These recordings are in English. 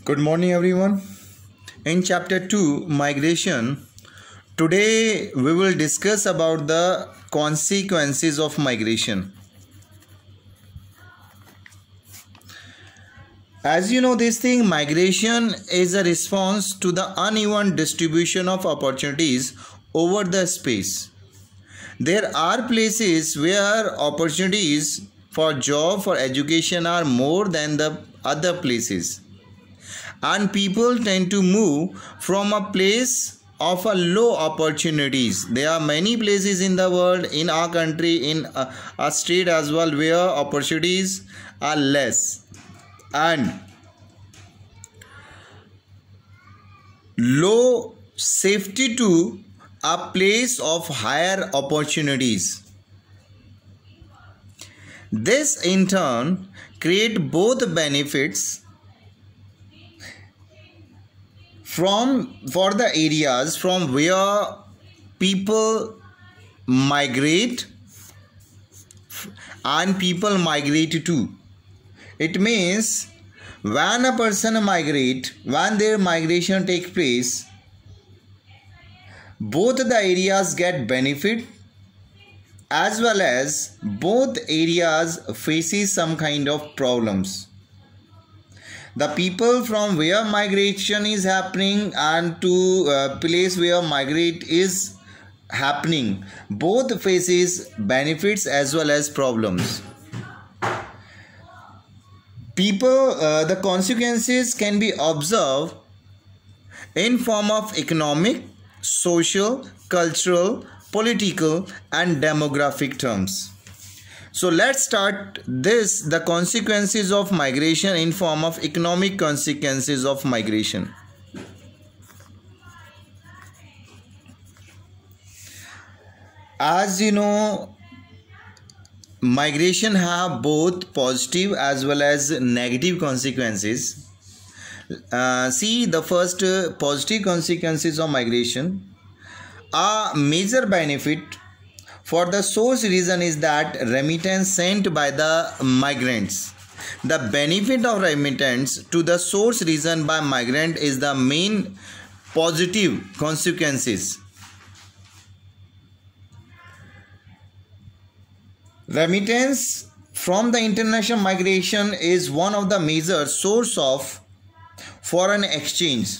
Good morning, everyone. In chapter 2, migration, today we will discuss about the consequences of migration. As you know, this thing, migration is a response to the uneven distribution of opportunities over the space. There are places where opportunities for job, for education are more than the other places. And people tend to move from a place of a low opportunities. There are many places in the world, in our country, in a state as well, where opportunities are less and low safety to a place of higher opportunities. This in turn create both benefits for the areas from where people migrate and people migrate to. It means when a person migrate, when their migration take place, both the areas get benefit as well as both areas faces some kind of problems. The people from where migration is happening and to place where migrate is happening, both faces benefits as well as problems. The consequences can be observed in form of economic, social, cultural, political and demographic terms. So let's start the consequences of migration in form of economic consequences of migration. As you know, migration have both positive as well as negative consequences. See the first positive consequences of migration. A major benefit for the source reason is that remittance sent by the migrants. The benefit of remittance to the source reason by migrant is the main positive consequences. Remittance from the international migration is one of the major source of foreign exchange.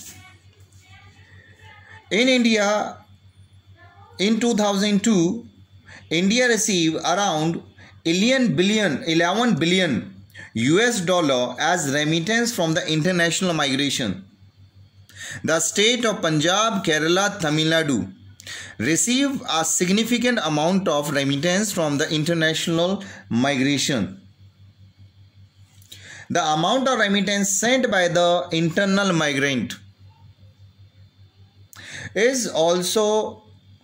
In India, in 2002, India received around 11 billion US dollar as remittance from the international migration. The state of Punjab, Kerala, Tamil Nadu received a significant amount of remittance from the international migration. The amount of remittance sent by the internal migrant is also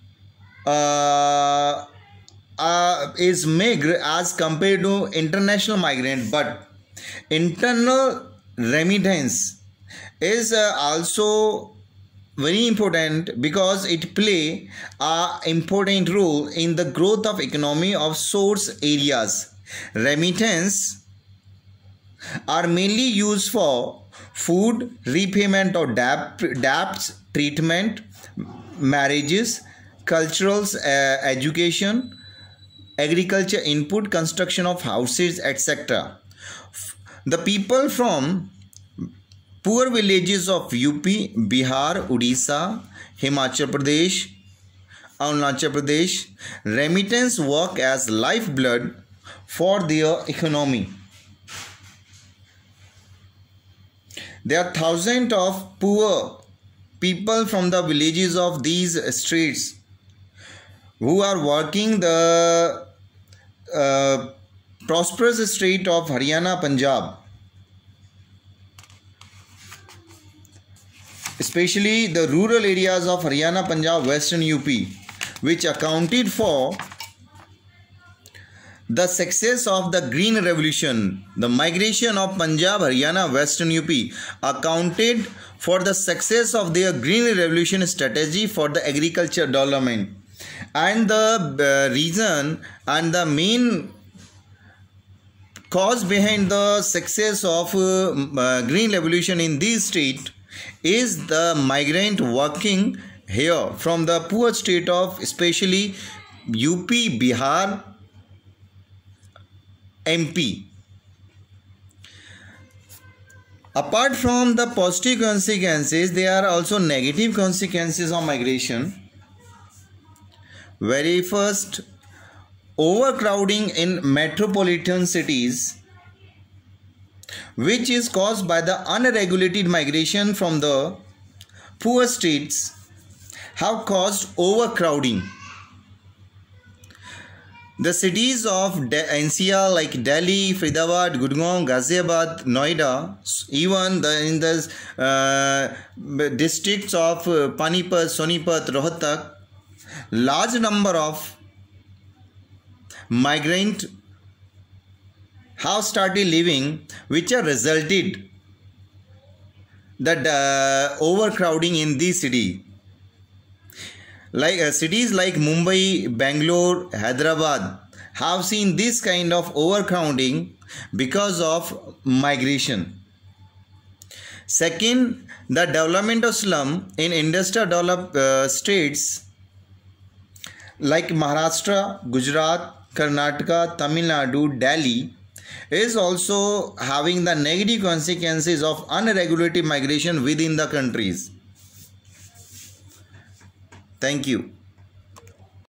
is meager as compared to international migrant, but internal remittance is also very important because it play a important role in the growth of economy of source areas. Remittance are mainly used for food, repayment of debts, treatment, marriages, cultural education, agriculture input, construction of houses, etc. The people from poor villages of UP, Bihar, Odisha, Himachal Pradesh, Arunachal Pradesh, remittance work as lifeblood for their economy. There are thousands of poor people from the villages of these states who are working the prosperous state of Haryana, Punjab, especially the rural areas of Haryana, Punjab, Western UP, which accounted for the success of the Green Revolution. The migration of Punjab, Haryana, Western UP accounted for the success of their Green Revolution strategy for the agriculture development. And the reason and the main cause behind the success of green revolution in this state is the migrant working here from the poor state of especially UP, Bihar, MP. Apart from the positive consequences, there are also negative consequences of migration. Very first, overcrowding in metropolitan cities, which is caused by the unregulated migration from the poor states, have caused overcrowding. The cities of NCR like Delhi, Faridabad, Gurgaon, Ghaziabad, Noida, even in the districts of Panipat, Sonipat, Rohtak, large number of migrants have started living, which have resulted that overcrowding in the city. Like cities like Mumbai, Bangalore, Hyderabad have seen this kind of overcrowding because of migration. Second, the development of slum in industrial developed states like Maharashtra, Gujarat, Karnataka, Tamil Nadu, Delhi is also having the negative consequences of unregulated migration within the countries. Thank you.